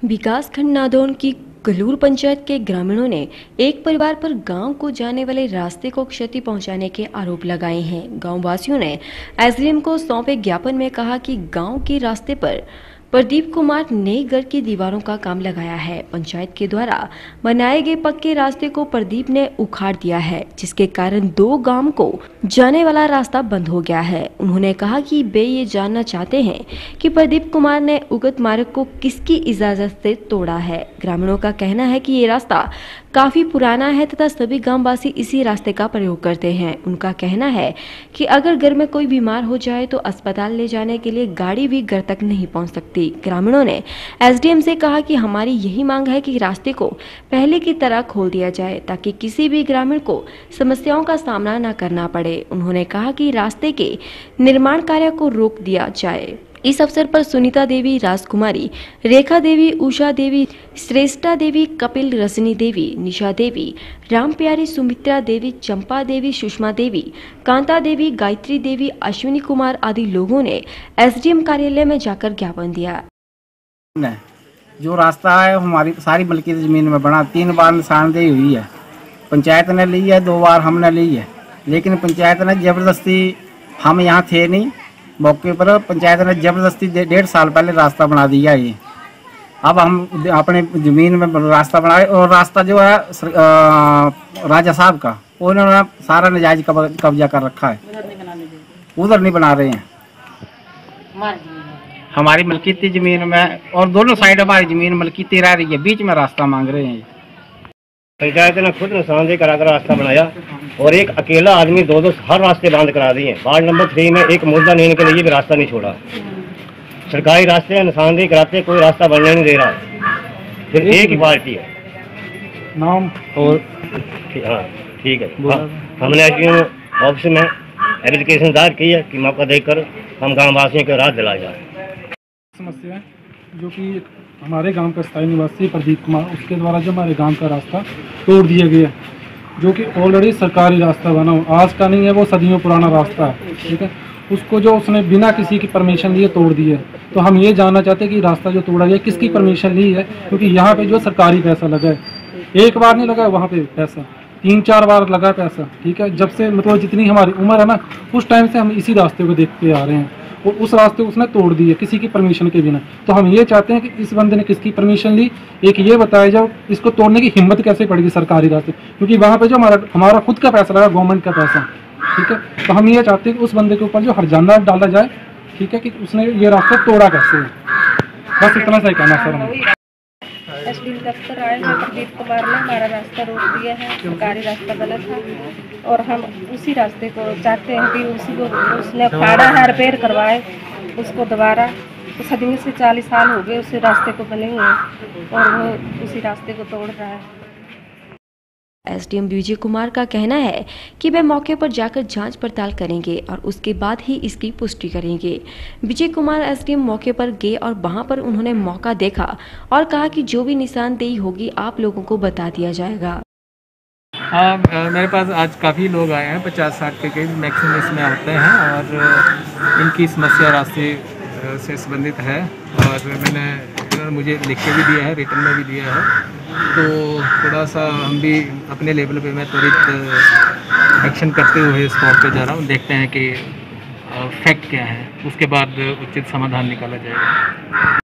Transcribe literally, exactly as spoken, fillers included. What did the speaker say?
विकासखंड नादौन की कलूर पंचायत के ग्रामीणों ने एक परिवार पर गांव को जाने वाले रास्ते को क्षति पहुंचाने के आरोप लगाए हैं। गांव वासियों ने एसडीएम को सौंपे ज्ञापन में कहा कि गांव के रास्ते पर प्रदीप कुमार नई घर की दीवारों का काम लगाया है। पंचायत के द्वारा बनाए गए पक्के रास्ते को प्रदीप ने उखाड़ दिया है, जिसके कारण दो गांव को जाने वाला रास्ता बंद हो गया है। उन्होंने कहा कि वे ये जानना चाहते हैं कि प्रदीप कुमार ने उगत मार्ग को किसकी इजाजत से तोड़ा है। ग्रामीणों का कहना है कि ये रास्ता काफी पुराना है तथा सभी गांववासी इसी रास्ते का प्रयोग करते हैं। उनका कहना है कि अगर घर में कोई बीमार हो जाए तो अस्पताल ले जाने के लिए गाड़ी भी घर तक नहीं पहुंच सकती। ग्रामीणों ने एसडीएम से कहा कि हमारी यही मांग है कि रास्ते को पहले की तरह खोल दिया जाए ताकि किसी भी ग्रामीण को समस्याओं का सामना न करना पड़े। उन्होंने कहा कि रास्ते के निर्माण कार्य को रोक दिया जाए। इस अवसर पर सुनीता देवी, राजकुमारी, रेखा देवी, उषा देवी, श्रेष्ठा देवी, कपिल, रजनी देवी, निशा देवी, राम प्यारी, सुमित्रा देवी, चंपा देवी, सुषमा देवी, कांता देवी, गायत्री देवी, अश्विनी कुमार आदि लोगों ने एसडीएम कार्यालय में जाकर ज्ञापन दिया। जो रास्ता है हमारी सारी मलकी जमीन में बना, तीन बार निशानदेही हुई है, पंचायत ने ली है, दो बार हमने ली है, लेकिन पंचायत ने जबरदस्ती, हम यहाँ थे नहीं मौके पर, पंचायत ने जबरदस्ती डेढ़ साल पहले रास्ता बना दिया ये। अब हम अपने ज़मीन में रास्ता बनाए और रास्ता जो है राजा साहब का, उन्होंने सारा नजायज कब्जा कर रखा है, उधर नहीं बना रहे हैं। हमारी मलकीती ज़मीन में और दोनों साइड हमारी ज़मीन मलकीती रह रही है, बीच में रास्ता मांग रहे हैं। पंचायत ने खुद निशानदेही कराकर रास्ता बनाया और एक अकेला आदमी दो दो हर रास्ते बंद करा दिए। वार्ड नंबर थ्री में एक मुर्दा लेने के लिए भी रास्ता नहीं छोड़ा। सरकारी रास्ते निशानदेही कराते कोई रास्ता बनने नहीं दे रहा। फिर एक ही पार्टी है नाम और हाँ ठीक है। हाँ, हमने ऑफिस में एप्लीकेशन दायर की है कि मौका देकर हम गाँव वासियों को राहत दिलाया जाए। समस्या जो कि हमारे गांव का स्थायी निवासी प्रदीप कुमार, उसके द्वारा जो हमारे गांव का रास्ता तोड़ दिया गया, जो कि ऑलरेडी सरकारी रास्ता बना हो, आज का नहीं है, वो सदियों पुराना रास्ता है, ठीक है। उसको जो उसने बिना किसी की परमिशन लिए तोड़ दिया। तो हम ये जानना चाहते हैं कि रास्ता जो तोड़ा गया किसकी परमिशन ली है, क्योंकि यहाँ पे जो सरकारी पैसा लगा है, एक बार नहीं लगा वहाँ पे पैसा, तीन चार बार लगा पैसा, ठीक है। जब से मतलब जितनी हमारी उम्र है ना, उस टाइम से हम इसी रास्ते को देखते आ रहे हैं और उस रास्ते को उसने तोड़ दिया किसी की परमिशन के बिना। तो हम ये चाहते हैं कि इस बंदे ने किसकी परमिशन ली, एक ये बताया जाओ, इसको तोड़ने की हिम्मत कैसे पड़ेगी सरकारी रास्ते, क्योंकि वहाँ पे जो हमारा हमारा खुद का पैसा लगा, गवर्नमेंट का पैसा, ठीक है। तो हम ये चाहते हैं कि उस बंदे के ऊपर जो हर्जाना डाला जाए, ठीक है, कि उसने ये रास्ता तोड़ा कैसे है। बस इतना सा ही कहना सर। हमें एसडीएम दफ्तर आए हैं, प्रदीप कुमार ने हमारा रास्ता रोक दिया है, सरकारी रास्ता गलत है और हम उसी रास्ते को चाहते हैं कि उसी को उसने फाड़ा है, रिपेयर करवाए उसको दोबारा। तो सदियों से चालीस साल हो गए उसी रास्ते को बने हुए और वो उसी रास्ते को तोड़ रहा है। एसडीएम विजय कुमार का कहना है कि वे मौके पर जाकर जांच पड़ताल करेंगे और उसके बाद ही इसकी पुष्टि करेंगे। विजय कुमार एसडीएम मौके पर गए और वहां पर उन्होंने मौका देखा और कहा कि जो भी निशानदेही होगी आप लोगों को बता दिया जाएगा। हाँ, मेरे पास आज काफ़ी लोग आए हैं, पचास साठ के करीब मैक्सिमम इसमें आते हैं और इनकी समस्या रास्ते से संबंधित है और मैंने इन्होंने मुझे लिख के भी दिया है, रिटर्न में भी दिया है। तो थोड़ा सा हम भी अपने लेवल पे मैं त्वरित एक्शन करते हुए स्पॉट पे जा रहा हूँ, देखते हैं कि फैक्ट क्या है, उसके बाद उचित समाधान निकाला जाएगा।